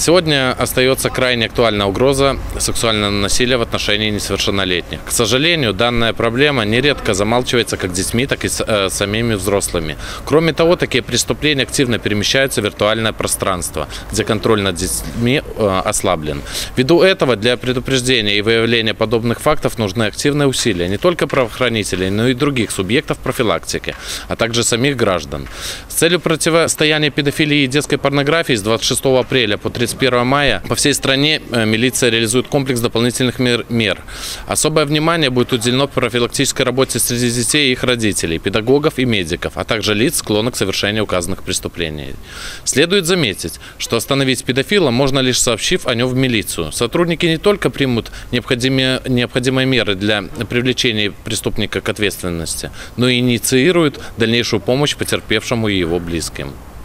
Сегодня остается крайне актуальна угроза сексуального насилия в отношении несовершеннолетних. К сожалению, данная проблема нередко замалчивается как детьми, так и самими взрослыми. Кроме того, такие преступления активно перемещаются в виртуальное пространство, где контроль над детьми ослаблен. Ввиду этого для предупреждения и выявления подобных фактов нужны активные усилия не только правоохранителей, но и других субъектов профилактики, а также самих граждан. С целью противостояния педофилии и детской порнографии с 26 апреля по 31 мая по всей стране милиция реализует комплекс дополнительных мер. Особое внимание будет уделено профилактической работе среди детей и их родителей, педагогов и медиков, а также лиц, склонных к совершению указанных преступлений. Следует заметить, что остановить педофила можно лишь сообщив о нем в милицию. Сотрудники не только примут необходимые меры для привлечения преступника к ответственности, но и инициируют дальнейшую помощь потерпевшему и его близким.